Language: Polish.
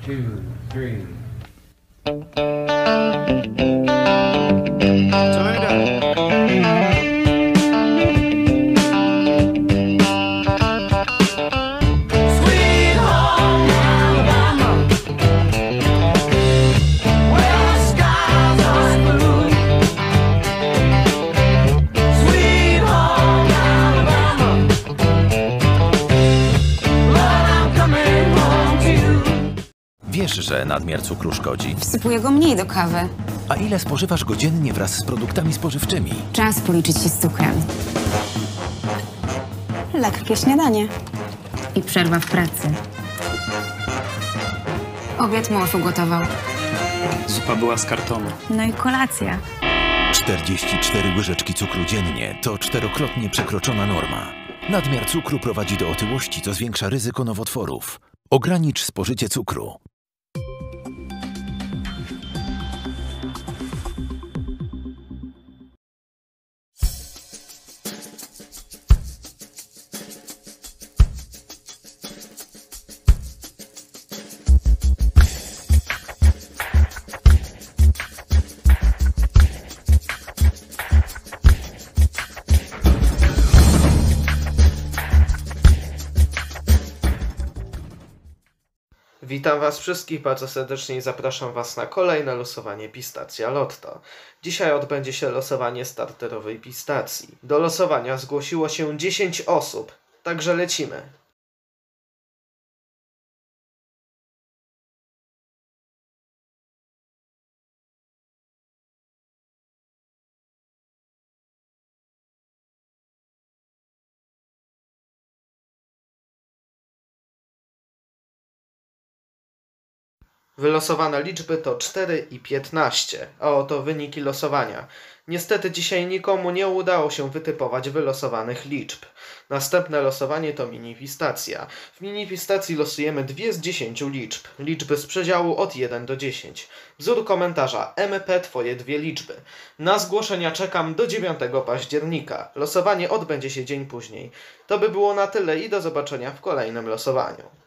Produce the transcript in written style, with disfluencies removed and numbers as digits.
2, 3. Turn it up. Sweet home Alabama, where the skies are blue. Sweet home Alabama, Lord, I'm coming home to you. Wiesz, że nadmiar cukru szkodzi. Wsypuję go mniej do kawy. A ile spożywasz go dziennie wraz z produktami spożywczymi? Czas policzyć się z cukrem. Lekkie śniadanie. I przerwa w pracy. Obiad mąż ugotował. Zupa była z kartonu. No i kolacja. 44 łyżeczki cukru dziennie to 4-krotnie przekroczona norma. Nadmiar cukru prowadzi do otyłości, co zwiększa ryzyko nowotworów. Ogranicz spożycie cukru. Witam Was wszystkich bardzo serdecznie i zapraszam Was na kolejne losowanie Pistacja Lotto. Dzisiaj odbędzie się losowanie starterowej pistacji. Do losowania zgłosiło się 10 osób, także lecimy. Wylosowane liczby to 4 i 15, a oto wyniki losowania. Niestety dzisiaj nikomu nie udało się wytypować wylosowanych liczb. Następne losowanie to mini-pistacja. W mini-pistacji losujemy 2 z 10 liczb. Liczby z przedziału od 1 do 10. Wzór komentarza MP Twoje 2 liczby. Na zgłoszenia czekam do 9 października. Losowanie odbędzie się dzień później. To by było na tyle i do zobaczenia w kolejnym losowaniu.